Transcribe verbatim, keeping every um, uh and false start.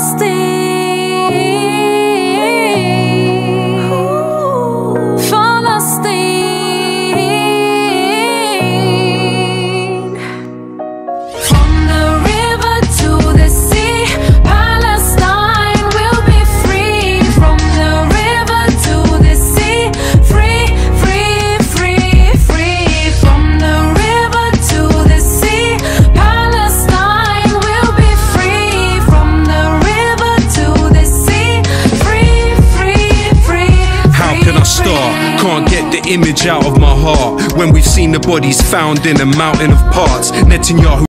Can't get the image out of my heart when we've seen the bodies found in a mountain of parts. Netanyahu